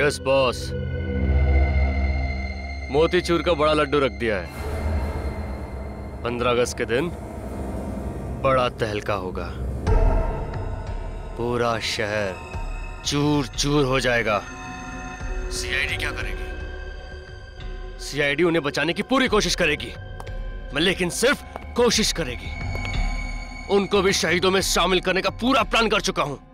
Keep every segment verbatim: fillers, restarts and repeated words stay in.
Yes boss, motichoor का बड़ा लड्डू रख दिया है। पंद्रह अगस्त के दिन बड़ा तहलका होगा, पूरा शहर चूर चूर हो जाएगा। सीआईडी क्या करेगी? सीआईडी उन्हें बचाने की पूरी कोशिश करेगी, लेकिन सिर्फ कोशिश करेगी। उनको भी शहीदों में शामिल करने का पूरा प्लान कर चुका हूं।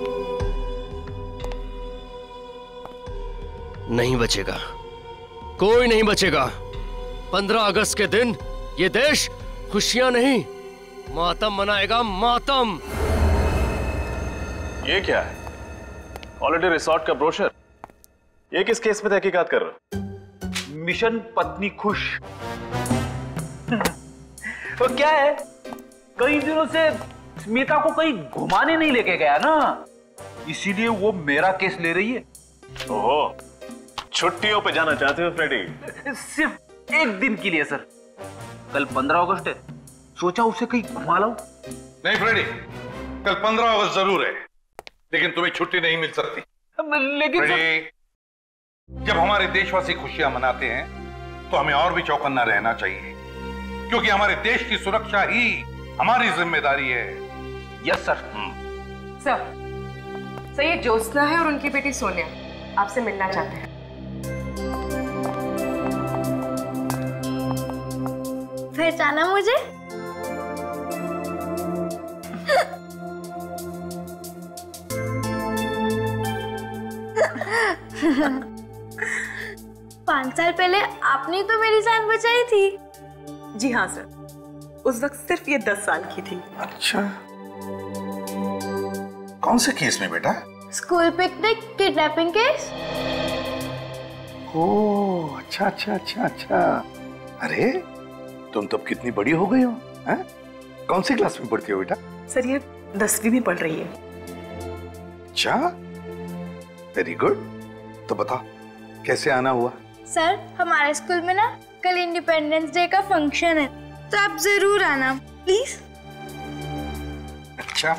नहीं बचेगा, कोई नहीं बचेगा। पंद्रह अगस्त के दिन ये देश खुशियां नहीं, मातम मनाएगा, मातम। ये क्या है? हॉलिडे रिसोर्ट का ब्रोशर। ये किस केस में तहकीकात कर रहे हो? मिशन पत्नी खुश। तो क्या है, कई दिनों से स्मिता को कहीं घुमाने नहीं लेके गया ना, इसीलिए वो मेरा केस ले रही है। ओहो, छुट्टियों पे जाना चाहते हो फ्रेडी? सिर्फ एक दिन के लिए सर। कल पंद्रह अगस्त है, सोचा उसे कहीं घुमा लाऊं। नहीं फ्रेडी, कल पंद्रह अगस्त जरूर है, लेकिन तुम्हें छुट्टी नहीं मिल सकती। लेकिन फ्रेडी, जब हमारे देशवासी खुशियां मनाते हैं तो हमें और भी चौकन्ना रहना चाहिए, क्योंकि हमारे देश की सुरक्षा ही हमारी जिम्मेदारी है। Yes sir. सर, सर ये ज्योत्सना है और उनकी बेटी सोनिया आपसे मिलना चाहते हैं। पहचाना मुझे? पांच साल पहले आपने तो मेरी जान बचाई थी। जी हाँ सर, उस वक्त सिर्फ ये दस साल की थी। अच्छा, कौन से केस में बेटा? School picnic kidnapping case. Oh, अच्छा अच्छा अच्छा अच्छा। अरे तुम तब कितनी बड़ी हो गई हो, हैं? कौन सी क्लास में पढ़ती हो बेटा? सर ये दसवीं में पढ़ रही है। अच्छा, वेरी गुड। तो बताओ कैसे आना हुआ? सर, हमारे स्कूल में ना कल इंडिपेंडेंस डे का फंक्शन है, तो आप जरूर आना प्लीज। अच्छा,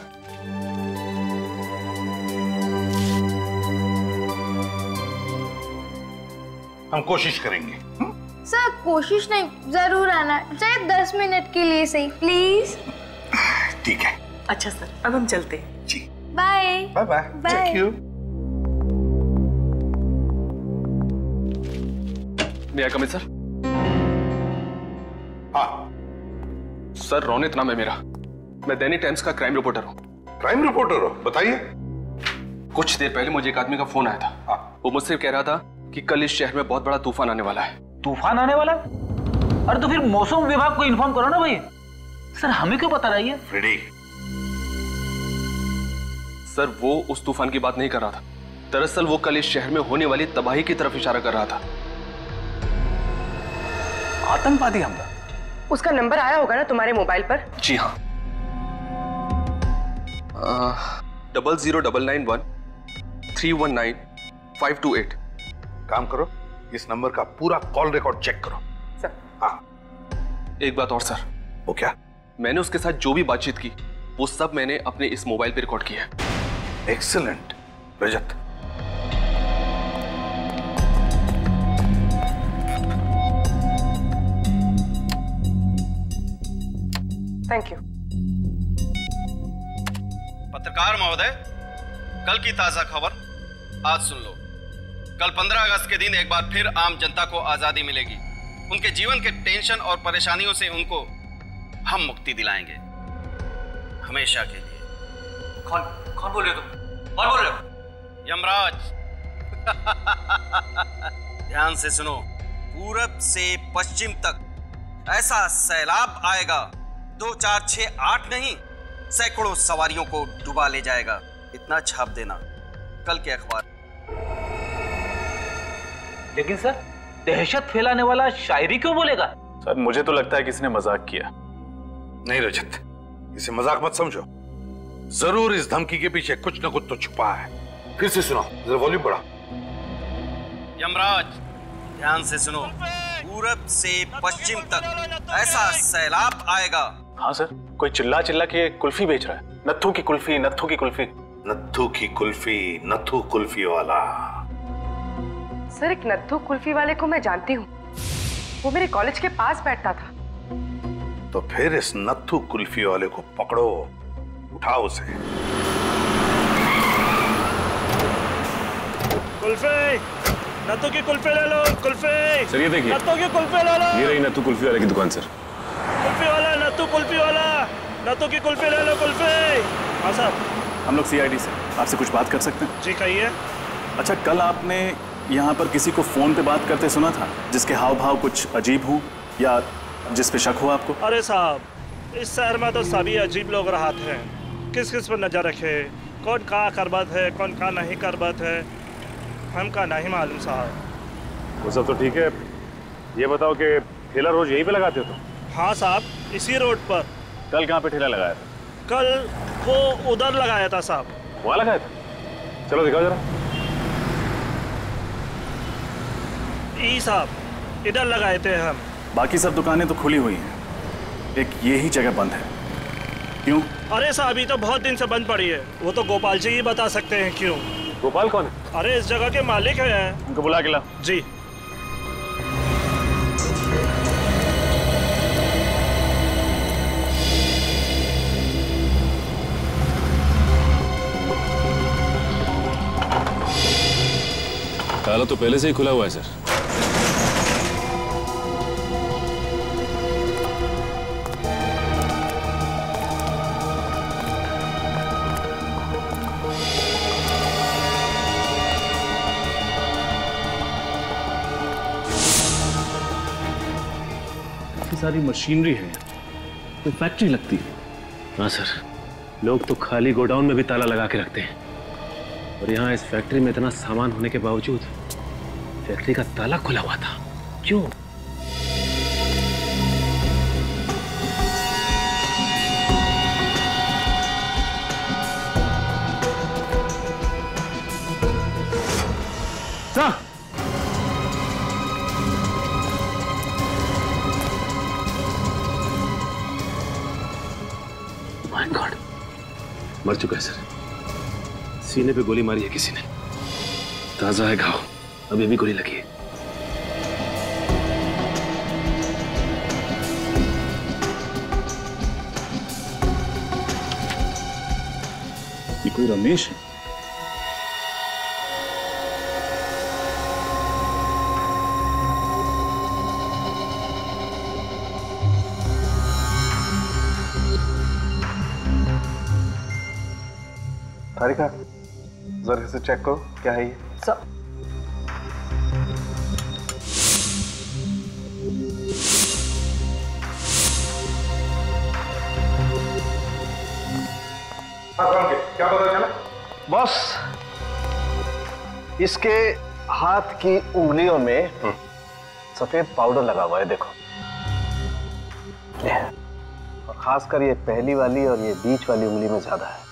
हम कोशिश करेंगे। हुँ? सर कोशिश नहीं, जरूर आना, चाहे दस मिनट के लिए सही, प्लीज। ठीक है। अच्छा सर, अब हम चलते हैं। जी, bye bye bye. Thank you. May I come in sir? हाँ सर, रोनित नाम है मेरा। मैं दैनिक टाइम्स का क्राइम रिपोर्टर हूँ। क्राइम रिपोर्टर हो? बताइए। कुछ देर पहले मुझे एक आदमी का फोन आया था। हाँ। वो मुझसे कह रहा था कि कल इस शहर में बहुत बड़ा तूफान आने वाला है। तूफान आने वाला? अरे तो फिर मौसम विभाग को इन्फॉर्म करो ना भाई। सर हमें क्यों बता रही है? फ्रेडी, सर वो उस तूफान की बात नहीं कर रहा था। दरअसल वो कल इस शहर में होने वाली तबाही की तरफ इशारा कर रहा था। आतंकवादी हमला? उसका नंबर आया होगा ना तुम्हारे मोबाइल पर? जी हाँ, double zero double nine one three one nine five two eight. काम करो, इस नंबर का पूरा कॉल रिकॉर्ड चेक करो। सर। हाँ। एक बात और सर। वो क्या? मैंने उसके साथ जो भी बातचीत की वो सब मैंने अपने इस मोबाइल पे रिकॉर्ड किया है। एक्सीलेंट रजत। Thank you. पत्रकार महोदय, कल की ताजा खबर आज सुन लो। कल पंद्रह अगस्त के दिन एक बार फिर आम जनता को आजादी मिलेगी। उनके जीवन के टेंशन और परेशानियों से उनको हम मुक्ति दिलाएंगे, हमेशा के लिए। कौन कौन बोल रहे हो तुम? कौन बोल रहे हो? यमराज। ध्यान से सुनो। पूरब से पश्चिम तक ऐसा सैलाब आएगा, दो चार छह आठ नहीं, सैकड़ों सवारियों को डुबा ले जाएगा। इतना छाप देना कल के अखबार। लेकिन सर, दहशत फैलाने वाला शायरी क्यों बोलेगा? सर मुझे तो लगता है किसी ने मजाक किया। नहीं रजत, इसे मजाक मत समझो। जरूर इस धमकी के पीछे कुछ न कुछ तो छुपा है। फिर से सुनो, जरा वॉल्यूम बढ़ा। यमराज, ध्यान से सुनो। पूरब से पश्चिम तक ऐसा सैलाब आएगा। हाँ सर, कोई चिल्ला चिल्ला के कुल्फी बेच रहा है। नत्थू की कुल्फी, नत्थू की कुल्फी। नत्थू की कुल्फी, नत्थू कुल्फी वाला। सर एक नत्थू कुल्फी वाले को मैं जानती हूँ, वो मेरे कॉलेज के पास बैठता था। तो फिर इस नत्थू कुल्फी वाले को पकड़ो, उठाओ उसे। कुल्फी, नत्थू की कुल्फी ले लो। कुल्फी सर ये देखिए, नत्थू की कुल्फी ले लो। ये रही नत्थू कुल्फी वाले की दुकान सर। कुल्फी वाला, नत्थू कुल्फी वाला, नत्थू की कुल्फी ले लो। कुल्फी। हाँ साहब, हम लोग सीआईडी से आपसे कुछ बात कर सकते हैं? जी कहिए। अच्छा, कल आपने यहाँ पर किसी को फोन पे बात करते सुना था जिसके हाव भाव कुछ अजीब हो या जिस पे शक हो आपको? अरे साहब, इस शहर में तो सभी अजीब लोग रहते हैं, किस किस पर नजर रखे, कौन कहाँ करबत है, कौन कहाँ नहीं करबत है, हमका नहीं मालूम साहब। वो सब तो ठीक है, ये बताओ कि ठेला रोज यहीं पे लगाते हो तुम? हाँ साहब, इसी रोड पर। कल कहाँ पे ठेला लगाया था? कल वो उधर लगाया था साहब। वहाँ लगाया था? चलो दिखाओ जरा। ई साहब, इधर लगाए थे हम। बाकी सब दुकानें तो खुली हुई हैं, एक ये ही जगह बंद है, क्यों? अरे साहब, अभी तो बहुत दिन से बंद पड़ी है, वो तो गोपाल जी ही बता सकते हैं क्यों। गोपाल कौन है? अरे इस जगह के मालिक हैं। उनको बुला के लाओ। जी। ताला तो पहले से ही खुला हुआ है सर। काफी सारी मशीनरी है, कोई फैक्ट्री लगती है। हाँ सर, लोग तो खाली गोडाउन में भी ताला लगा के रखते हैं, और यहाँ इस फैक्ट्री में इतना सामान होने के बावजूद फैक्ट्री का ताला खुला हुआ था। क्यों? सर, माय गॉड, मर चुका है सर। सीने पे गोली मारी है किसी ने, ताजा है घाव, अभी भी गोली लगी है। ये कोई रमेश है? तारिका, जरा इसे चेक करो, क्या है ये? सब क्या पता चला? बॉस, इसके हाथ की उंगलियों में सफेद पाउडर लगा हुआ है, देखो। और खासकर ये पहली वाली और ये बीच वाली उंगली में ज्यादा है।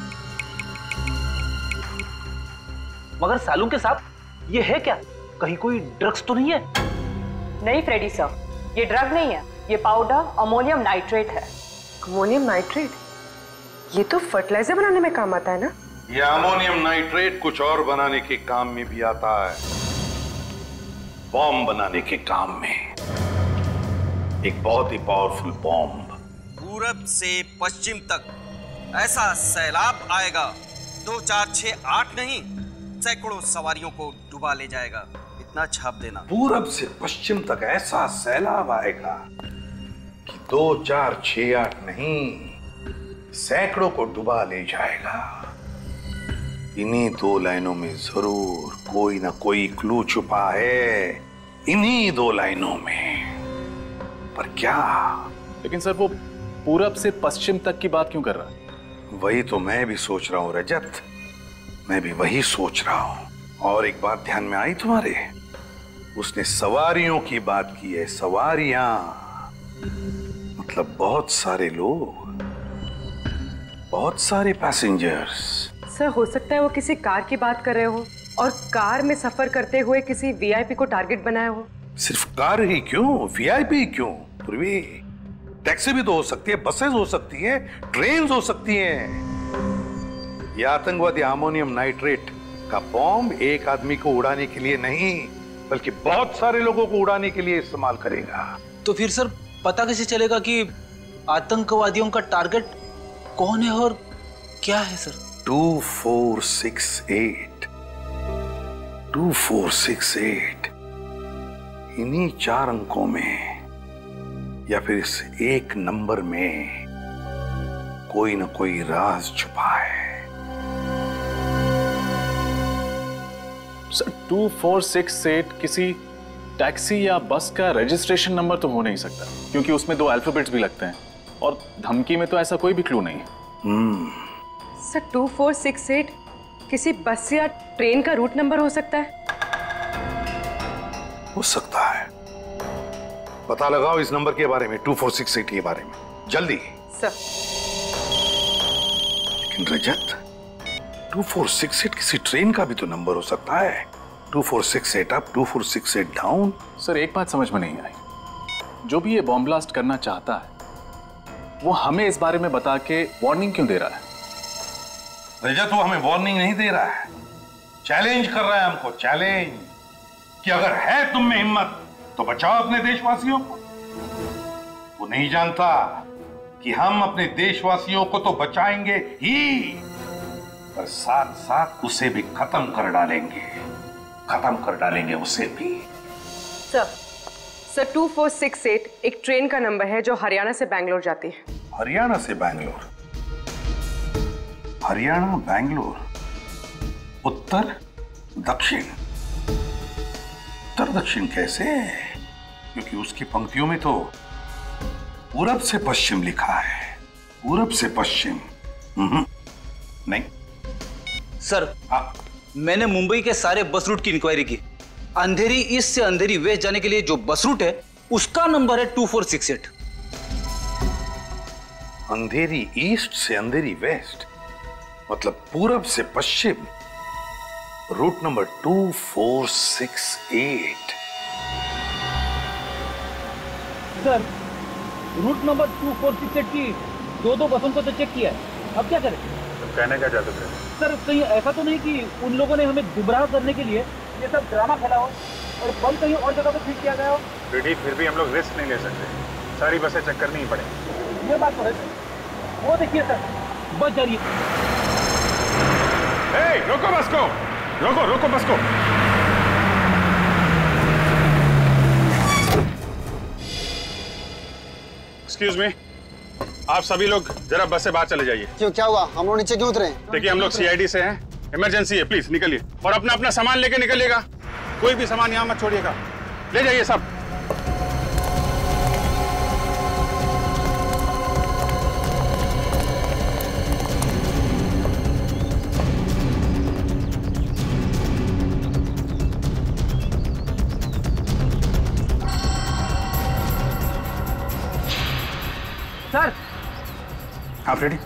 मगर सालू के साथ ये है क्या? कहीं कोई ड्रग्स तो नहीं है? नहीं फ्रेडी सर, ये ड्रग नहीं है, ये पाउडर अमोनियम नाइट्रेट है। Ammonium nitrate? ये तो फर्टिलाइजर बनाने में काम आता है ना? ये अमोनियम नाइट्रेट कुछ और बनाने के काम में भी आता है, बॉम्ब बनाने के काम में। एक बहुत ही पावरफुल बॉम्ब। पूरब से पश्चिम तक ऐसा सैलाब आएगा, दो चार छह आठ नहीं, सैकड़ों सवारियों को डुबा ले जाएगा। इतना छाप देना। पूरब से पश्चिम तक ऐसा सैलाब आएगा कि दो चार छह आठ नहीं, सैकड़ों को डुबा ले जाएगा। इन्हीं दो लाइनों में जरूर कोई ना कोई क्लू छुपा है, इन्हीं दो लाइनों में। पर क्या? लेकिन सर, वो पूरब से पश्चिम तक की बात क्यों कर रहा है? वही तो मैं भी सोच रहा हूं रजत, मैं भी वही सोच रहा हूं। और एक बात ध्यान में आई तुम्हारे, उसने सवारियों की बात की है। सवारियां मतलब बहुत सारे लोग, बहुत सारे पैसेंजर्स। सर, हो सकता है वो किसी कार की बात कर रहे हो और कार में सफर करते हुए किसी वीआईपी को टारगेट बनाया हो। सिर्फ कार ही क्यों, वीआईपी क्यों? पूर्वी टैक्सी भी तो हो सकती है, बसेस हो सकती हैं, ट्रेन हो सकती हैं। ये आतंकवादी अमोनियम नाइट्रेट का बॉम्ब एक आदमी को उड़ाने के लिए नहीं, बल्कि बहुत सारे लोगों को उड़ाने के लिए इस्तेमाल करेगा। तो फिर सर पता कैसे चलेगा कि आतंकवादियों का टारगेट कौन है और क्या है sir? Two four six eight, two four six eight, इन्हीं चार अंकों में या फिर इस एक नंबर में कोई ना कोई राज छुपा है। Sir two four six eight किसी टैक्सी या बस का रजिस्ट्रेशन नंबर तो हो नहीं सकता, क्योंकि उसमें दो अल्फाबेट्स भी लगते हैं और धमकी में तो ऐसा कोई भी क्लू नहीं है। Hmm sir two four six eight किसी बस या ट्रेन का रूट नंबर हो सकता है? हो सकता है। पता लगाओ इस नंबर के बारे में, टू फोर सिक्स एट के बारे में, जल्दी। सर लेकिन Rajat, two four six eight किसी ट्रेन का भी तो नंबर हो सकता है। Two four six eight up, two four six eight down. Sir एक बात समझ में नहीं आई, जो भी ये बॉम्ब ब्लास्ट करना चाहता है वो हमें इस बारे में बता के वार्निंग क्यों दे रहा है? रजत वो हमें वार्निंग नहीं दे रहा है, चैलेंज कर रहा है हमको, चैलेंज कि अगर है तुम में हिम्मत तो बचाओ अपने देशवासियों को। वो नहीं जानता कि हम अपने देशवासियों को तो बचाएंगे ही, पर साथ साथ उसे भी खत्म कर डालेंगे, खत्म कर डालेंगे उसे भी। Sir sir two four six eight एक ट्रेन का नंबर है जो हरियाणा से बैंगलोर जाती है। हरियाणा से बैंगलोर? हरियाणा बैंगलोर, उत्तर दक्षिण। उत्तर दक्षिण कैसे? क्योंकि उसकी पंक्तियों में तो पूरब से पश्चिम लिखा है, पूरब से पश्चिम। नहीं सर हाँ। मैंने मुंबई के सारे बस रूट की इंक्वायरी की। अंधेरी ईस्ट से अंधेरी वेस्ट जाने के लिए जो बस रूट है उसका नंबर है two four six eight. Andheri east से अंधेरी वेस्ट मतलब पूरब से पश्चिम, route number two four six eight. Sir route number two four six eight की दो दो बसों को तो चेक किया है, अब क्या करें? तो कहने का चाहते थे सर कहीं ऐसा तो नहीं कि उन लोगों ने हमें गुमराह करने के लिए ये सब ड्रामा खेला हो और बम कहीं और जगह पे फिट किया गया हो? रेडी, फिर भी हम लोग रिस्क नहीं ले सकते, सारी बसें चेक करनी ही पड़ेगी। ये बात तो है सर। वो देखिए सर बस जा रही है। ए, रोको बस को, रोको रोको बस को। एक्सक्यूज मी, आप सभी लोग जरा बस से बाहर चले जाइए। क्यों, क्या हुआ? हम लोग नीचे क्यों उतरे? देखिए हम लोग सीआईडी से हैं, इमरजेंसी है, प्लीज निकलिए और अपना अपना सामान लेके निकलिएगा। कोई भी सामान यहाँ मत छोड़िएगा, ले जाइए सब। सर आप रेडी?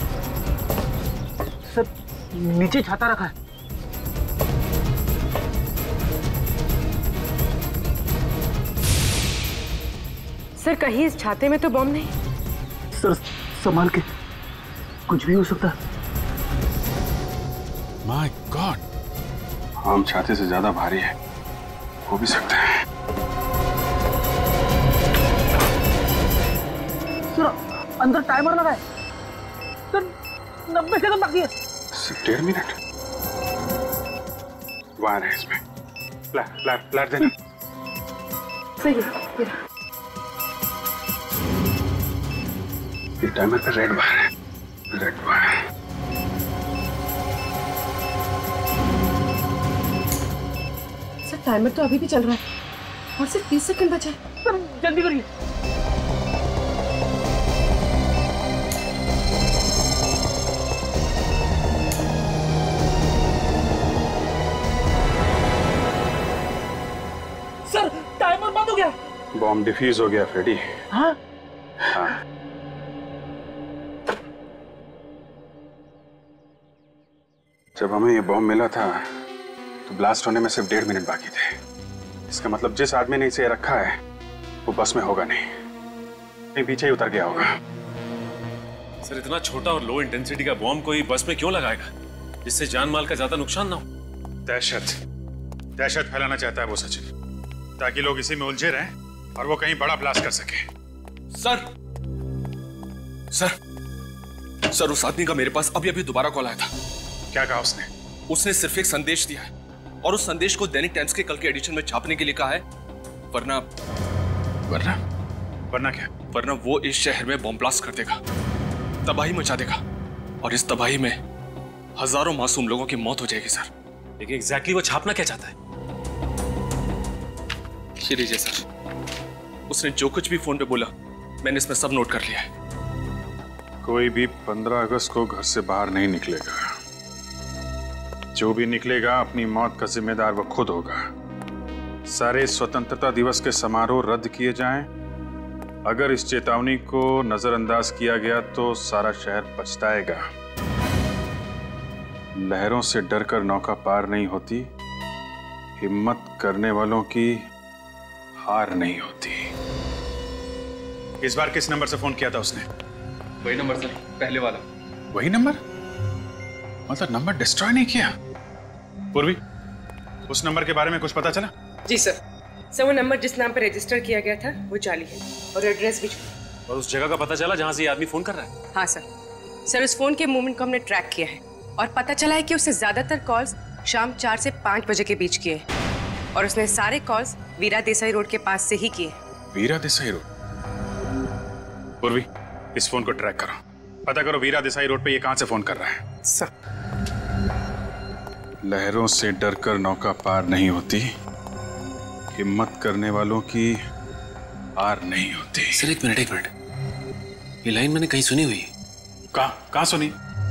सर नीचे छाता रखा है। सर कहीं इस छाते में तो बम नहीं? सर संभाल के, कुछ भी हो सकता है। माय गॉड, हम छाते से ज्यादा भारी है, हो भी सकता है। सर अंदर टाइमर लगा है सर, नब्बे सेकंड बाकी है। सिर्फ डेढ़ मिनट वायर है इसमें, फ्लैट फ्लैट फ्लैट देना। सही है। ये टाइमर पे रेड बार है, रेड बार। सर टाइमर तो अभी भी चल रहा है और सिर्फ तीस सेकंड बचा है। सर जल्दी करिए। सर टाइमर बंद हो गया। बॉम्ब डिफ्यूज हो गया फ्रेडी। हाँ? हाँ। जब हमें ये बॉम्ब मिला था तो ब्लास्ट होने में सिर्फ डेढ़ मिनट बाकी थे। इसका मतलब जिस आदमी ने इसे रखा है वो बस में होगा नहीं, नहीं पीछे ही उतर गया होगा। सर इतना छोटा और लो इंटेंसिटी का बॉम्ब कोई बस में क्यों लगाएगा जिससे जान माल का ज्यादा नुकसान ना हो? दहशत दहशत फैलाना चाहता है वो सचिन, ताकि लोग इसी में उलझे रहें और वो कहीं बड़ा ब्लास्ट कर सके। सर सर सर उस आदमी का मेरे पास अभी अभी दोबारा कॉल आया था। क्या कहा उसने? उसने सिर्फ एक संदेश दिया है और उस संदेश को दैनिक टाइम्स के कल के एडिशन में छापने के लिए कहा है, वरना वरना वरना क्या? वरना वो इस शहर में बॉम्ब ब्लास्ट कर देगा, तबाही मचा देगा और इस तबाही में हजारों मासूम लोगों की मौत हो जाएगी। सर लेकिन एग्जैक्टली वो छापना क्या चाहता है? ये लीजिए सर, उसने जो कुछ भी फोन पे बोला मैंने इसमें सब नोट कर लिया है। कोई भी पंद्रह अगस्त को घर से बाहर नहीं निकलेगा। जो भी निकलेगा अपनी मौत का जिम्मेदार वो खुद होगा। सारे स्वतंत्रता दिवस के समारोह रद्द किए जाएं। अगर इस चेतावनी को नजरअंदाज किया गया तो सारा शहर पछताएगा। लहरों से डरकर नौका पार नहीं होती, हिम्मत करने वालों की हार नहीं होती। इस बार किस नंबर से फोन किया था उसने? वही नंबर सर, पहले वाला। वही नंबर? मतलब नंबर डिस्ट्रॉय नहीं किया? पूर्वी, उस नंबर के बारे में कुछ पता चला? जी सर, सर वो नंबर जिस नाम पर रजिस्टर किया गया था वो जाली है और एड्रेस भी। और उस जगह का पता चला जहां से ये आदमी फोन कर रहा है? हाँ सर, सर उस फोन के मूवमेंट को हमने ट्रैक किया है और पता चला है कि उसने ज्यादातर कॉल्स शाम चार से पाँच बजे के बीच किए और उसने सारे कॉल्स वीरा देसाई रोड के पास से ही किए। वीरा देसाई रोड? पूर्वी, इस फोन को ट्रैक करो, पता करो वीरा देसाई रोड पे ये कहां से फोन कर रहा है। सर, लहरों से डरकर नौका पार नहीं होती, हिम्मत करने वालों की हार नहीं होती। सर एक मिनट एक मिनट, ये लाइन मैंने कहीं सुनी हुई। कहाँ कहाँ सुनी?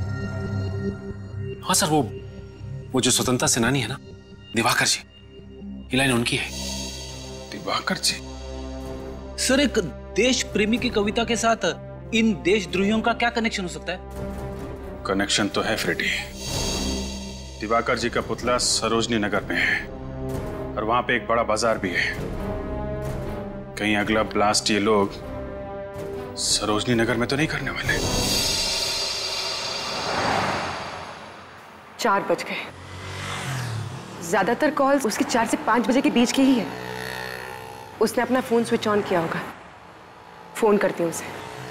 हाँ सर, वो वो जो स्वतंत्रता सेनानी है ना, दिवाकर जी, ये लाइन उनकी है। दिवाकर जी? सर एक देश प्रेमी की कविता के साथ इन देशद्रोहियों का क्या कनेक्शन हो सकता है? कनेक्शन तो है फ्रेडी। दिवाकर जी का पुतला सरोजनी नगर में है और वहां पे एक बड़ा बाजार भी है। कहीं अगला ब्लास्ट ये लोग सरोजनी नगर में तो नहीं करने वाले? चार बज गए। ज्यादातर कॉल्स उसकी चार से पांच बजे के बीच की ही है। उसने अपना फोन स्विच ऑन किया होगा। फोन करती हूँ उसे।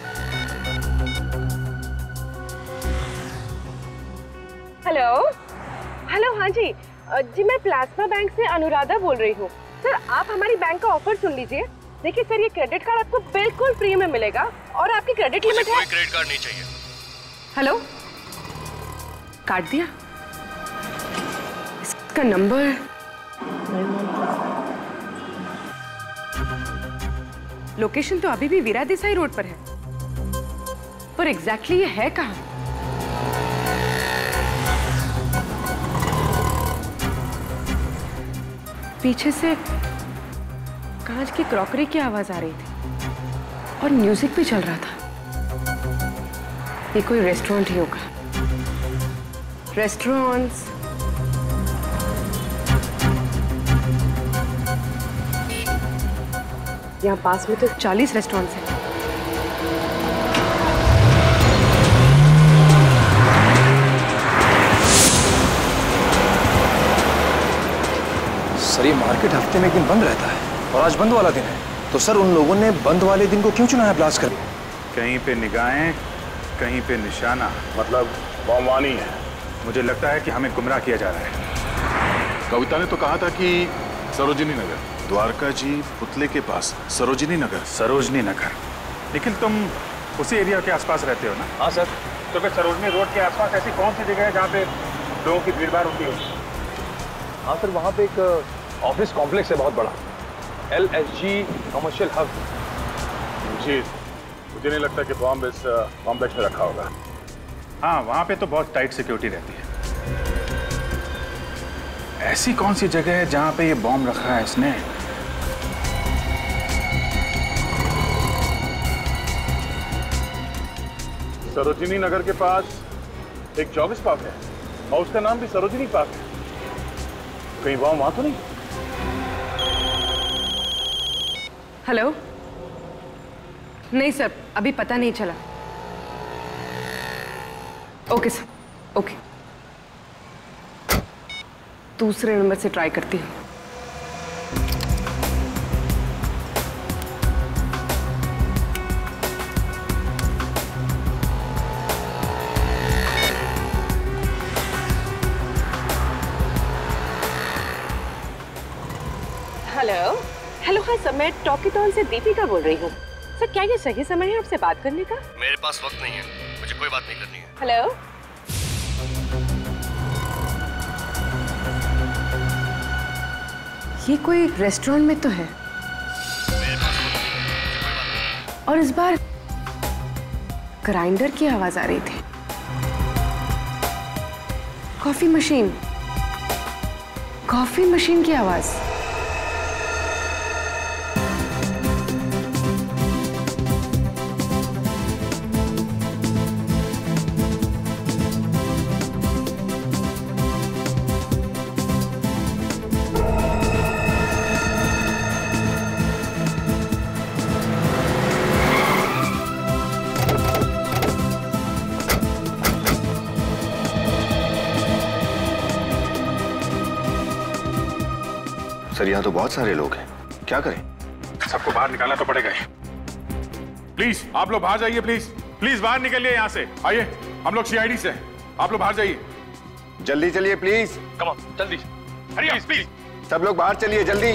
हेलो हेलो, हाँ जी जी, मैं प्लाज्मा बैंक से अनुराधा बोल रही हूँ। सर आप हमारी बैंक का ऑफर सुन लीजिए। देखिए सर, ये क्रेडिट कार्ड आपको बिल्कुल फ्री में मिलेगा और आपकी क्रेडिट लिमिट है। कोई क्रेडिट कार्ड नहीं चाहिए। हेलो, काट दिया? इसका नंबर लोकेशन तो अभी भी वीरा देसाई रोड पर है, पर एग्जैक्टली ये है कहाँ? पीछे से कांच की क्रॉकरी की आवाज आ रही थी और म्यूजिक भी चल रहा था। ये कोई रेस्टोरेंट ही होगा। रेस्टोरेंट्स, यहाँ पास में तो चालीस रेस्टोरेंट्स हैं। सर ये मार्केट हफ्ते में एक दिन बंद रहता है और आज बंद वाला दिन है, तो सर उन लोगों ने बंद वाले दिन को क्यों चुना है ब्लास्ट करने? कहीं पे निगाहें, कहीं पे निशाना, मतलब बमवानी है। मुझे लगता है कि हमें गुमराह किया जा रहा है। कविता ने तो कहा था कि सरोजिनी नगर, द्वारका जी पुतले के पास सरोजिनी नगर। सरोजनी नगर? लेकिन तुम उसी एरिया के आसपास रहते हो ना? हाँ सर। तो फिर सरोजनी रोड के आसपास ऐसी कौन सी जगह है जहाँ पे लोगों की भीड़ भाड़ होती है? हाँ सर, वहाँ पे एक ऑफिस कॉम्प्लेक्स है बहुत बड़ा, L S G commercial hub. जी, मुझे नहीं लगता कि बॉम्ब इस कॉम्प्लेक्स में रखा होगा। हाँ, वहाँ पे तो बहुत टाइट सिक्योरिटी रहती है। ऐसी कौन सी जगह है जहाँ पे ये बॉम्ब रखा है इसने? सरोजिनी नगर के पास एक जॉगिस पार्क है और उसका नाम भी सरोजिनी पार्क है। कहीं बॉम्ब वहां तो नहीं? हेलो, नहीं सर, अभी पता नहीं चला। Okay sir, okay. दूसरे नंबर से ट्राई करती हूँ। हेलो हेलो हाँ सर, मैं टॉकीटॉन से दीपिका बोल रही हूँ। सर क्या ये सही समय है आपसे बात करने का? मेरे पास वक्त नहीं है, मुझे कोई बात नहीं करनी है। हेलो ये कोई रेस्टोरेंट में तो है और इस बार ग्राइंडर की आवाज आ रही थी। कॉफी मशीन कॉफी मशीन की आवाज। सर यहाँ तो बहुत सारे लोग हैं, क्या करें? सबको बाहर निकालना तो पड़ेगा ही। प्लीज आप लोग बाहर जाइए, प्लीज प्लीज बाहर निकलिए यहाँ से। आइए, हम लोग सीआईडी से हैं, आप लोग बाहर जाइए। जल्दी चलिए प्लीज। कम ऑन, जल्दी। प्लीज प्लीज सब लोग बाहर चलिए जल्दी।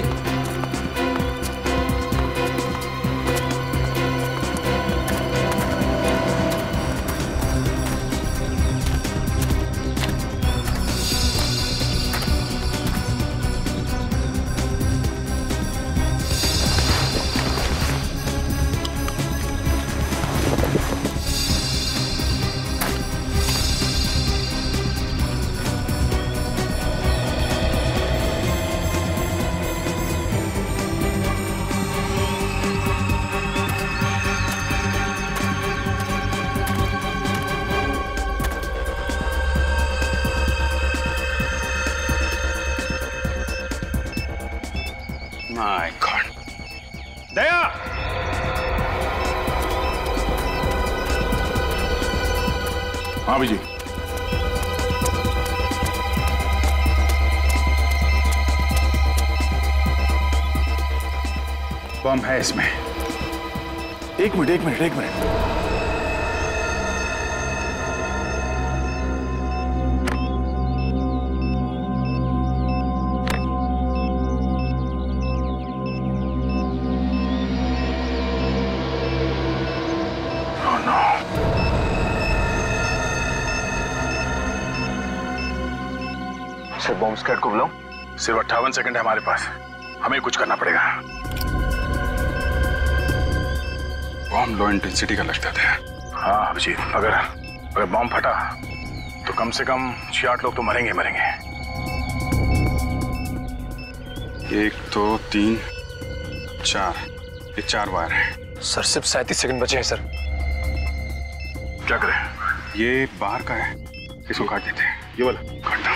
My God. दया! हाँ विजय। बम है इसमें। एक मिनट एक मिनट एक मिनट बॉम्ब स्क्वाड को बुलाऊं? सिर्फ अट्ठावन सेकंड है हमारे पास, हमें कुछ करना पड़ेगा। बॉम्ब लो इंटेंसिटी का लगता था। हाँ अभिजीत, अगर अगर बॉम्ब फटा तो कम से कम छह आठ लोग तो मरेंगे मरेंगे। एक दो तीन चार, ये चार वायर है। सर सिर्फ सैंतीस सेकंड बचे हैं सर। क्या करें? ये बाहर का है, इसको काट देते हैं। ये वाला काटना।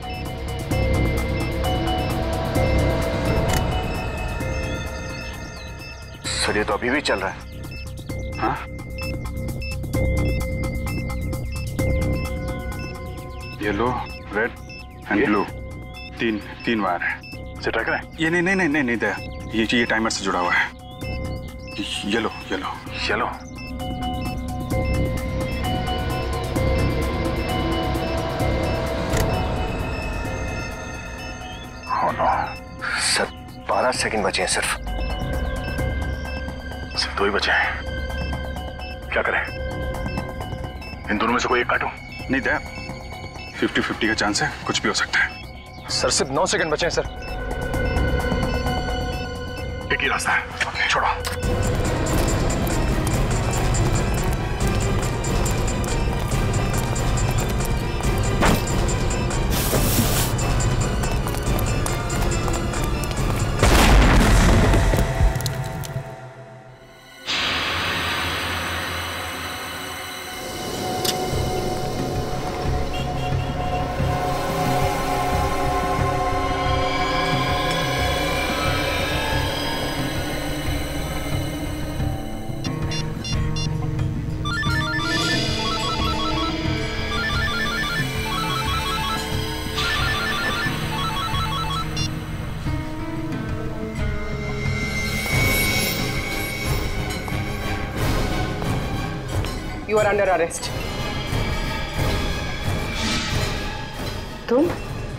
सर ये तो अभी भी चल रहा है। हाँ? येलो, रेड एंड ब्लू, तीन तीन वायर है। इसे ट्राई करें? ये नहीं नहीं नहीं नहीं नहीं दया, ये ये टाइमर से जुड़ा हुआ है। Yellow yellow yellow. oh no. Sir बारह सेकंड बचे हैं सिर्फ। सिर्फ दो ही बचे हैं। क्या करें? इन दोनों में से कोई एक काटूं? नहीं दया, फिफ्टी फिफ्टी का चांस है, कुछ भी हो सकता है। सर सिर्फ नौ सेकंड बचे हैं सर। एक ही रास्ता है, okay, छोड़ो। You are under arrest. तुम?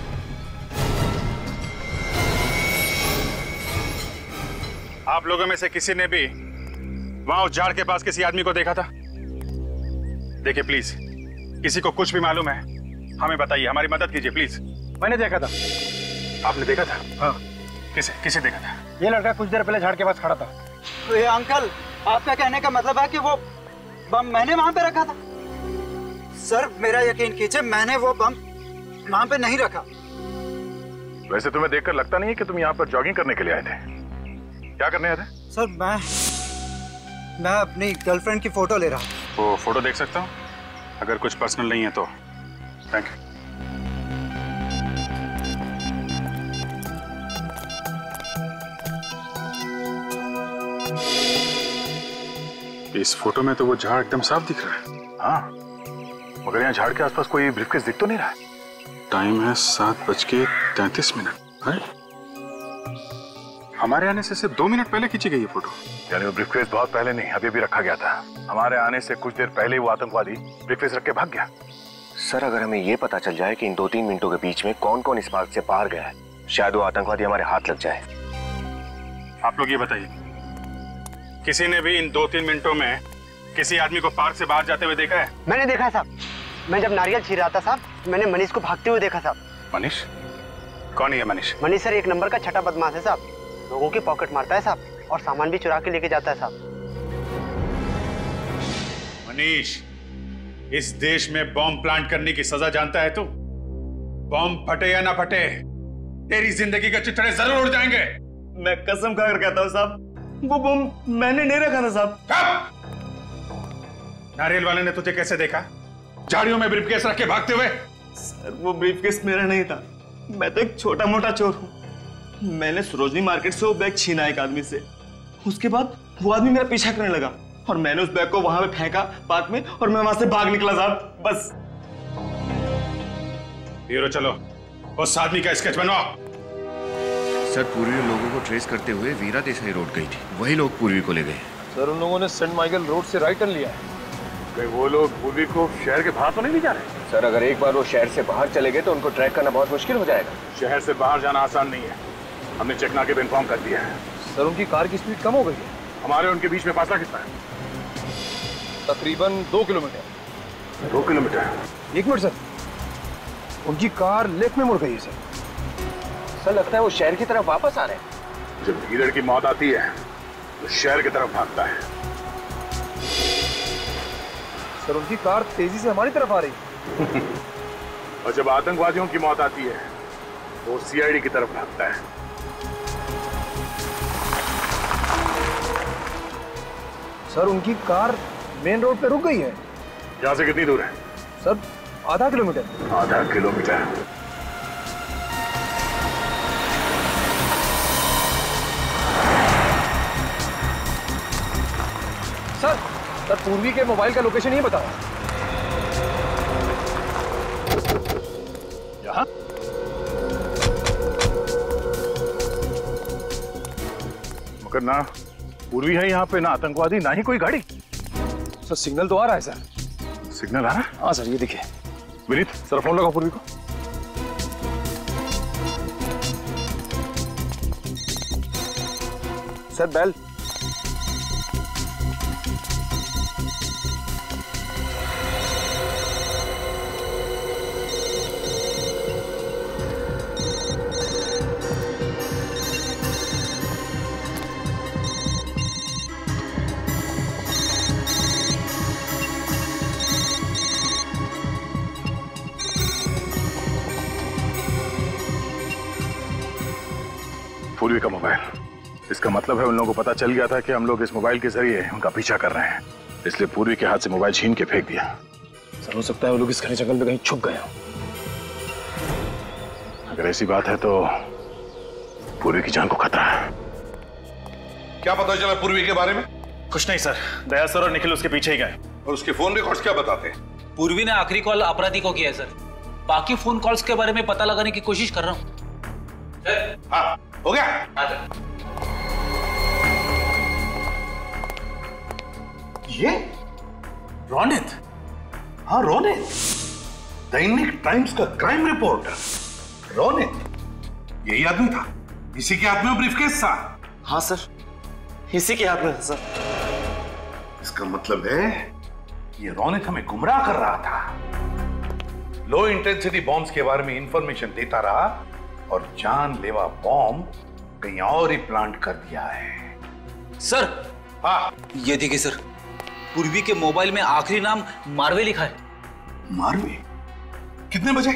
आप लोगों में से किसी ने भी वहां उस झाड़ के पास किसी आदमी को देखा था? देखिए प्लीज, किसी को कुछ भी मालूम है हमें बताइए, हमारी मदद कीजिए प्लीज। मैंने देखा था। आपने देखा था? हाँ। किसे किसे देखा था? ये लड़का कुछ देर पहले झाड़ के पास खड़ा था। तो ये अंकल, आपका कहने का मतलब है कि वो बम मैंने वहां पे रखा था? सर मेरा यकीन कीजिए, मैंने वो बम वहां पे नहीं रखा। वैसे तुम्हें देखकर लगता नहीं है कि तुम यहाँ पर जॉगिंग करने के लिए आए थे। क्या करने आए थे? सर मैं मैं अपनी गर्लफ्रेंड की फोटो ले रहा हूँ। वो फोटो देख सकता हूँ? अगर कुछ पर्सनल नहीं है तो थैंक यू। इस फोटो में तो वो झाड़ एकदम साफ दिख रहा है। हाँ, मगर यहाँ झाड़ के आसपास कोई ब्रीफकेस दिख तो नहीं रहा है। टाइम है सात बज के तैंतीस मिनट है। हमारे आने से सिर्फ दो मिनट पहले खींची गई ये फोटो। यानी वो ब्रीफकेस बहुत पहले नहीं, अभी भी रखा गया था। हमारे आने से कुछ देर पहले वो आतंकवादी ब्रीफकेस रख के भाग गया। सर अगर हमें ये पता चल जाए कि इन दो तीन मिनटों के बीच में कौन कौन इस बात से बाहर गया है, शायद वो आतंकवादी हमारे हाथ लग जाए। आप लोग ये बताइए, किसी ने भी इन दो तीन मिनटों में किसी आदमी को पार्क से बाहर जाते हुए देखा है? मैंने देखा है साहब। मैं जब नारियल छील रहा था साहब, मैंने मनीष को भागते हुए देखा साहब। मनीष? कौन है ये मनीष? मनीष सर एक नंबर का छठा बदमाश है साहब। लोगों की पॉकेट मारता है साहब और सामान भी चुरा के लेके जाता है साहब। मनीष, इस देश में बॉम्ब प्लांट करने की सजा जानता है तू? बॉम्ब फटे या ना फटे, तेरी जिंदगी के चिथड़े जरूर उड़ जाएंगे। मैं कसम खाकर कहता हूँ साहब, वो बॉम्ब मैंने नहीं रखा था साहब। नारियल वाले ने तुझे कैसे देखा झाड़ियों में ब्रीफकेस रख के भागते हुए? सर वो ब्रीफकेस मेरा नहीं था, मैं तो एक छोटा मोटा चोर हूँ। मैंने सरोजनी मार्केट से वो बैग छीना एक आदमी से। उसके बाद वो आदमी मेरा पीछा करने लगा और मैंने उस बैग को वहां पे फेंका पार्क में और मैं वहां से भाग निकला साहब, बस। ब्यूरो चलो, उस आदमी का स्केच बनवाओ। सर पूर्वी लोगों को ट्रेस करते हुए वीरा देसाई रोड गई थी, वही लोग पूर्वी को ले गए। सर उन लोगों ने सेंट माइकल रोड से राइट टर्न लिया है। वो लोग पूर्वी को शहर के बाहर तो नहीं ले जा रहे? सर अगर एक बार वो शहर से बाहर चले गए तो उनको ट्रैक करना बहुत मुश्किल हो जाएगा। शहर से बाहर जाना आसान नहीं है, हमने चेक नाके पे इन्फॉर्म कर दिया है। सर उनकी कार की स्पीड कम हो गई है। हमारे उनके बीच में फासला कितना है? तकरीबन दो किलोमीटर। दो किलोमीटर? एक मिनट सर, उनकी कार लेफ्ट में मुड़ गई है सर। सर लगता है वो शहर की तरफ वापस आ रहे हैं। जब लीडर की मौत आती है तो शहर की तरफ भागता है। सर उनकी कार तेजी से हमारी तरफ आ रही है। और जब आतंकवादियों की मौत आती है वो सीआईडी की तरफ भागता है। सर उनकी कार मेन रोड पे रुक गई है। यहाँ से कितनी दूर है? सर आधा किलोमीटर। आधा किलोमीटर? सर सर पूर्वी के मोबाइल का लोकेशन ही बताओ। यहाँ? मगर ना पूर्वी है यहाँ पे, ना आतंकवादी, ना ही कोई गाड़ी। सर सिग्नल तो आ रहा है सर। सिग्नल आ रहा है? हाँ सर ये देखिए। विनीत सर फोन लगाओ पूर्वी को। Sir bell. पूर्वी का मोबाइल, इसका मतलब है उन लोगों को पता चल गया था कि हम लोग इस मोबाइल के जरिए उनका पीछा कर रहे हैं, इसलिए पूर्वी के हाथ से मोबाइल छीन के फेंक दिया। सर हो सकता है वो लोग इस घने जंगल में कहीं छुप गए हों। अगर ऐसी बात है तो पूर्वी की जान को खतरा है। क्या पता चला पूर्वी के बारे में? कुछ नहीं सर, दया सर और निखिल उसके पीछे ही गए। और उसके फोन रिकॉर्ड्स क्या बताते हैं? पूर्वी ने आखिरी कॉल अपराधी को किया है सर। बाकी फोन कॉल्स के बारे में पता लगाने की कोशिश कर रहा हूँ। हाँ हो गया। ये रोनित? हाँ रोनित, दैनिक टाइम्स का क्राइम रिपोर्टर रोनित। यही आदमी था, इसी के हाथ में ब्रीफकेस था। हाँ सर, इसी के हाथ में था सर। इसका मतलब है ये रोनित हमें गुमराह कर रहा था, लो इंटेंसिटी बॉम्ब्स के बारे में इंफॉर्मेशन देता रहा और जानलेवा बॉम्ब कहीं और ही प्लांट कर दिया है। सर, हाँ ये देखिए सर, पूर्वी के मोबाइल में आखिरी नाम मारवे लिखा है। मारवे? कितने बजे?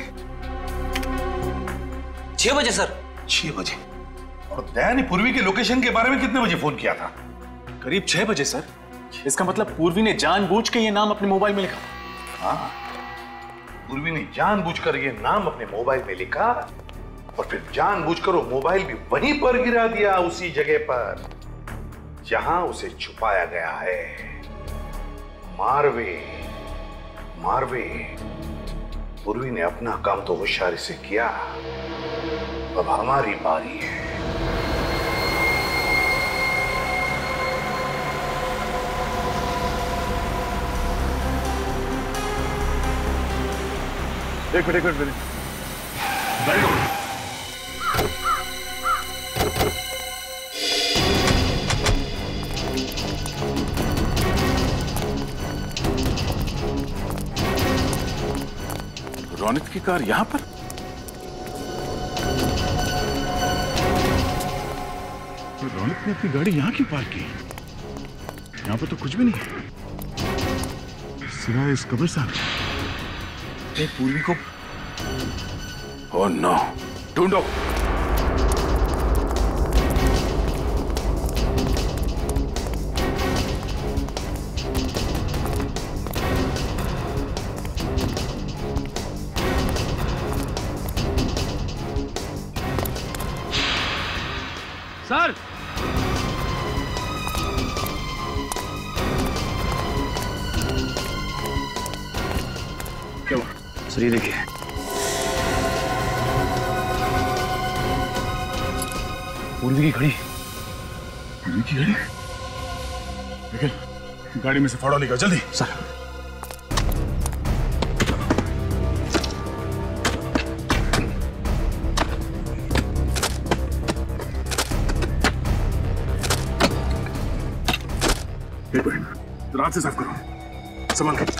छह बजे सर। छह बजे? और दया ने पूर्वी के लोकेशन के बारे में कितने बजे फोन किया था? करीब छह बजे सर। इसका मतलब पूर्वी ने जानबूझ के ये नाम अपने मोबाइल में लिखा। हाँ, पूर्वी ने जानबूझकर ये नाम अपने मोबाइल में लिखा और फिर जानबूझकर वो मोबाइल भी वहीं पर गिरा दिया, उसी जगह पर जहां उसे छुपाया गया है। मारवे, मारवे, पूर्वी ने अपना काम तो होशियारी से किया, अब हमारी बारी है। एक मिनट, एक मिनट, वेरी गुड। रोनित की कार यहां पर? तो रोनित ने अपनी गाड़ी यहां क्यों पार्क की? यहां पर तो कुछ भी नहीं है सिवाय इस कब्रिस्तान। पूर्वी को ओह नो, ढूंढो। सर, क्या हुआ? सर ये देखिए, पूर्वी की घड़ी। पूर्वी की घड़ी? निकल, गाड़ी में से फाड़ा लेकर जल्दी। सर। एक मिनट, रात से साफ करो, संभाल कर।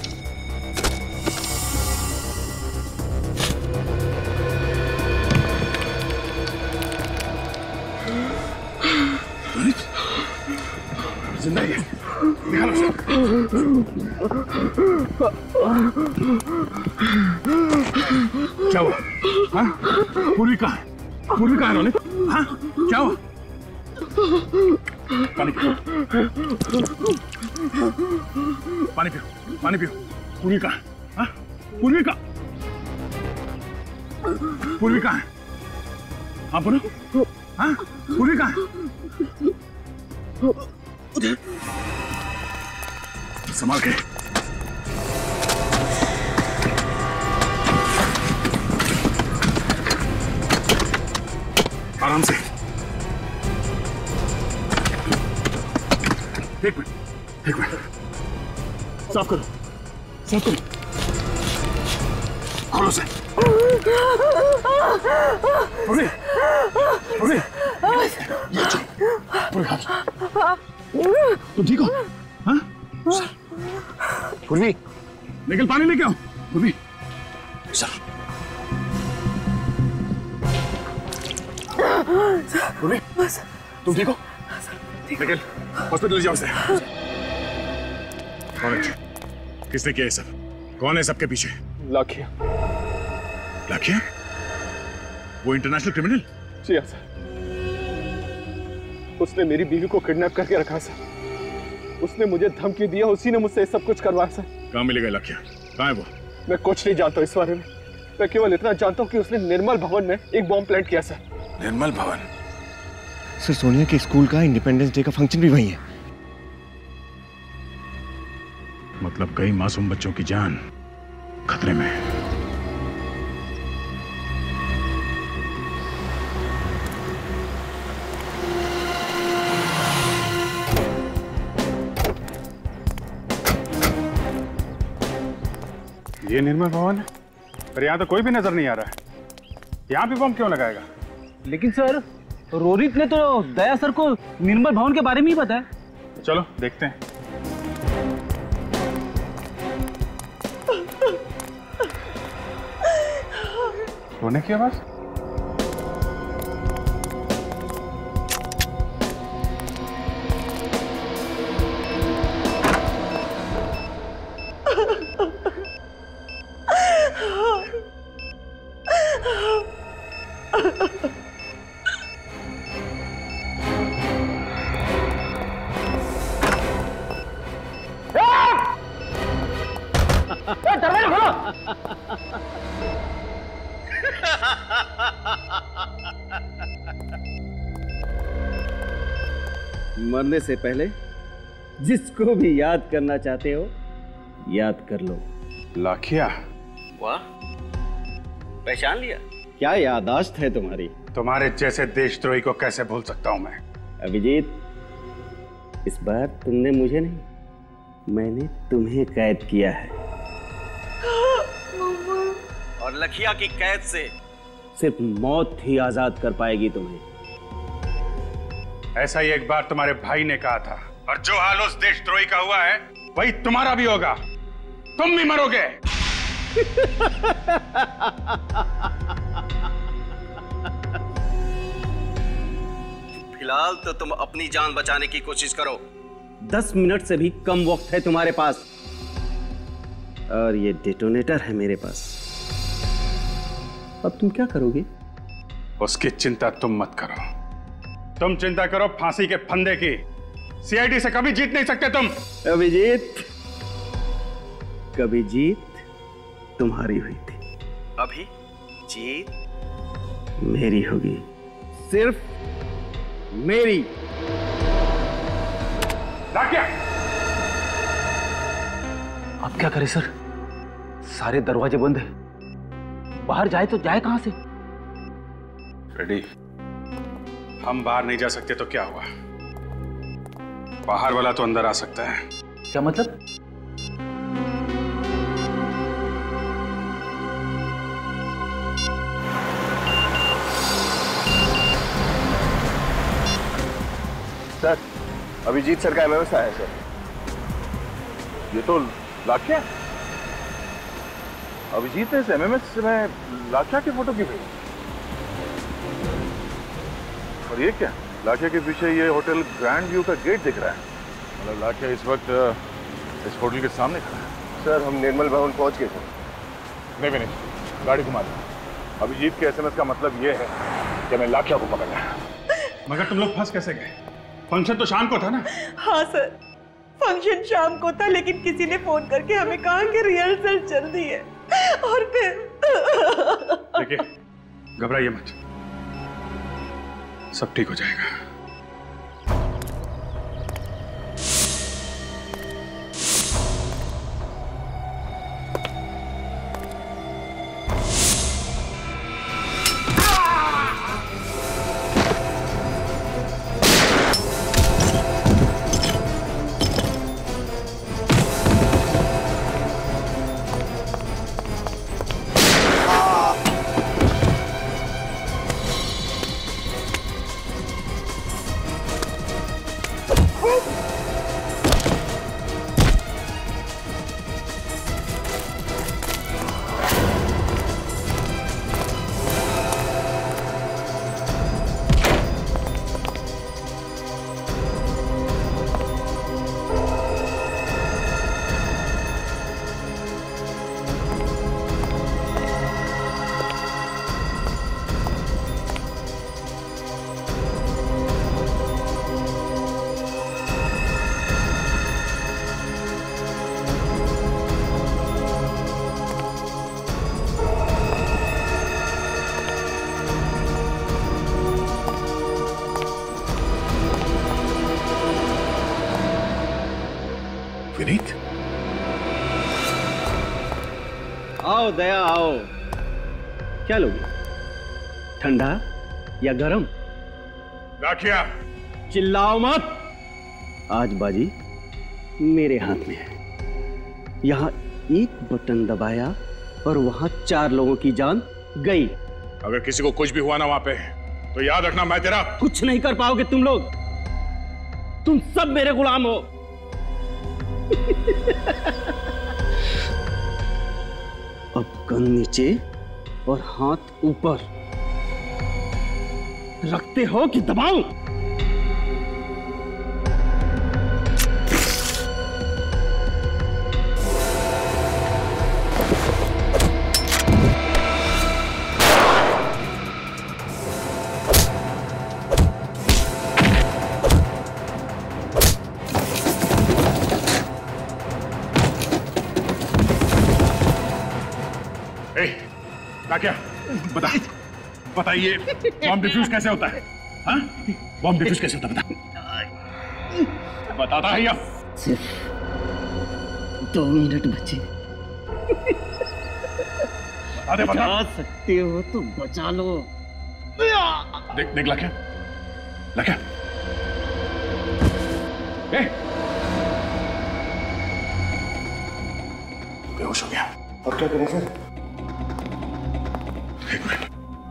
जिंदा ही है, निकालो उसे। क्या हुआ? हाँ? पूर्वी कहाँ है? पूर्वी कहाँ है रोनित? हाँ? क्या हुआ? पानी पियो, पानी पियो, पानी पियो। पूर्वी कहाँ है? हाँ? पूर्वी कहाँ? पूर्वी कहाँ है? हाँ बोलो। हाँ? पूर्वी कहाँ है? उधर। संभाल के। आराम से। एक मिनट, एक मिनट। साफ करो, साफ करो। खोलो से। पूर्वी, पूर्वी, ये चल, पूर्वी हाथ। तुम ठीक हो? हाँ? पूर्वी, निकल, पानी लेके आओ। पूर्वी, सर। पूर्वी, तुम ठीक हो? निकल, हॉस्पिटल जाओ से। कौन है? किसने किया ये सब? कौन है सबके पीछे? लाखिया। लाखिया? वो इंटरनेशनल क्रिमिनल? जी हाँ सर, उसने मेरी बीवी को किडनैप करके रखा सर। उसने मुझे धमकी दिया, उसी ने मुझसे सब कुछ करवाया सर। कहाँ मिलेगा लाखिया? कहाँ है वो? मैं कुछ नहीं जानता इस बारे में। मैं केवल इतना जानता हूँ कि उसने निर्मल भवन में एक बॉम्ब प्लांट किया सर। निर्मल भवन? सर, सोनिया के स्कूल का इंडिपेंडेंस डे का फंक्शन भी वही है। मतलब कई मासूम बच्चों की जान खतरे में है। ये निर्मल भवन है, पर यहाँ तो कोई भी नजर नहीं आ रहा है। यहाँ भी बम क्यों लगाएगा? लेकिन सर रोहित ने तो दया सर को निर्मल भवन के बारे में ही बताया। चलो देखते हैं। रोने की आवाज? दरवाजा खोलो। मरने से पहले जिसको भी याद करना चाहते हो याद कर लो। लाखिया, वाह, पहचान लिया? क्या याददाश्त है तुम्हारी। तुम्हारे जैसे देशद्रोही को कैसे भूल सकता हूं मैं। अभिजीत, इस बार तुमने मुझे नहीं, मैंने तुम्हें कैद किया है। और लखिया की कैद से सिर्फ मौत ही आजाद कर पाएगी तुम्हें। ऐसा ही एक बार तुम्हारे भाई ने कहा था, और जो हाल उस देशद्रोही का हुआ है वही तुम्हारा भी होगा। तुम भी मरोगे। फिलहाल तो तुम अपनी जान बचाने की कोशिश करो। दस मिनट से भी कम वक्त है तुम्हारे पास, और ये डेटोनेटर है मेरे पास। अब तुम क्या करोगे? उसकी चिंता तुम मत करो। तुम चिंता करो फांसी के फंदे की। सीआईडी से कभी जीत नहीं सकते तुम। अभिजीत, कभी जीत तुम्हारी हुई थी, अभी जीत मेरी होगी, सिर्फ मेरी। लाखिया, अब क्या करें सर? सारे दरवाजे बंद है, बाहर जाए तो जाए कहां से? रेडी, हम बाहर नहीं जा सकते तो क्या हुआ? बाहर वाला तो अंदर आ सकता है। क्या मतलब? सर, अभिजीत सर का एमएमएस आया है सर। ये तो लाखिया, अभिजीत ने इस एमएमएस में लाखिया की फोटो क्यों भेजी? और ये क्या? लाखिया के पीछे ये होटल ग्रैंड व्यू का गेट दिख रहा है। मतलब लाखिया इस वक्त इस होटल के सामने खड़ा है। सर, हम निर्मल भवन पहुंच गए सर। नहीं भी नहीं, गाड़ी घुमा दो। अभिजीत के एसएमएस का मतलब ये है कि मैं लाखिया को पकड़ना है। मगर तुम लोग फंस कैसे गए? फंक्शन तो शाम को था ना? हाँ सर, फंक्शन शाम को था, लेकिन किसी ने फोन करके हमें कहा कि रिहर्सल चल रही है, और फिर देखिए, घबराइए मत, सब ठीक हो जाएगा। विनीत, आओ दया, आओ। क्या लोगे, ठंडा या गरम? लाखिया, चिल्लाओ मत। आज बाजी मेरे हाथ में है। यहां एक बटन दबाया और वहां चार लोगों की जान गई। अगर किसी को कुछ भी हुआ ना वहां पे, तो याद रखना मैं तेरा कुछ नहीं कर पाओगे तुम लोग। तुम सब मेरे गुलाम हो। अब गन नीचे और हाथ ऊपर रखते हो कि दबाऊं? क्या बता बताइए, बॉम्ब डिफ्यूज कैसे होता है? हाँ, बॉम्ब डिफ्यूज कैसे होता है बता। बताता है या? सिर्फ दो मिनट बचे। बता दे, बता। बचा सकते हो तो बचा लो। देख देख लक्ष्य, लक्ष्य, ए, बेहोश हो गया। अब क्या करें सर? एक मिनट।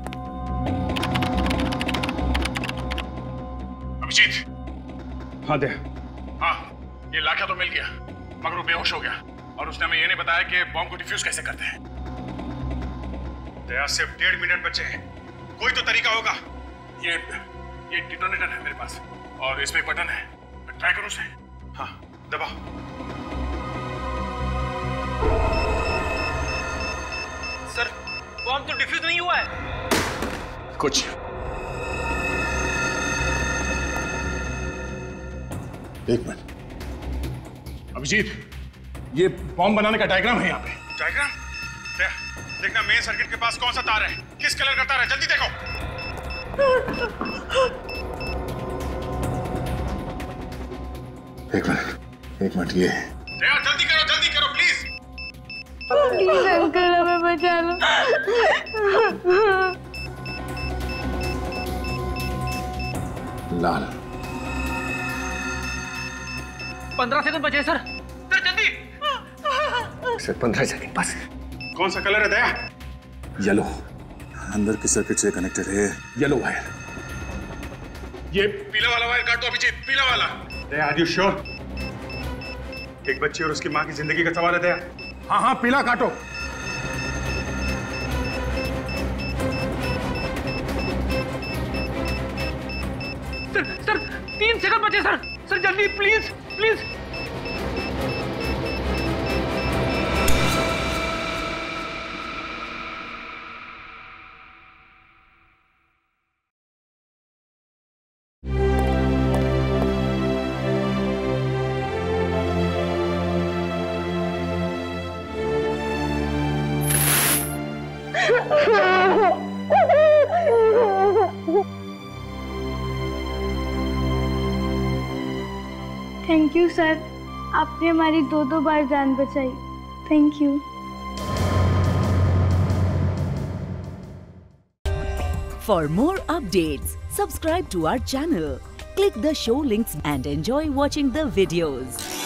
अभिजीत। हाँ दे। हाँ, ये लाखा तो मिल गया, मगर वो बेहोश हो गया और उसने हमें ये नहीं बताया कि बॉम्ब को डिफ्यूज कैसे करते हैं। दया, सिर्फ डेढ़ मिनट बचे हैं, कोई तो तरीका होगा। ये ये डिटोनेटर है मेरे पास और इसमें एक बटन है, मैं ट्राई करूं उसे? हाँ, दबाओ। सर, बॉम्ब तो डिफ्यूज नहीं हुआ है। कुछ एक मिनट। अभिजीत, ये बॉम्ब बनाने का डायग्राम है यहाँ पे। डायग्राम? दया, देखना मेन सर्किट के पास कौन सा तार है, किस कलर का तार है, जल्दी देखो। एक मिनट, एक मिनट, ये दया, जल्दी करो, जल्दी करो प्लीज। प्लीज अंकल, हमें बचा लो। लाल। पंद्रह सेकंड बचे सर। सर जल्दी। सर पंद्रह सेकंड बस। कौन सा कलर है दया? येलो। अंदर के सर्किट से कनेक्टेड है येलो वायर। ये पीला वाला वायर काट दो अभिजीत, पीला वाला। Daya, are you sure? एक बच्ची और उसकी माँ की जिंदगी का सवाल है दया। हाँ हाँ, पीला काटो। सर सर तीन सेकंड बचे सर। सर जल्दी please please. Thank you sir, आपने हमारी दो दो बार जान बचाई। Thank you. For more updates, subscribe to our channel, click the show links and enjoy watching the videos.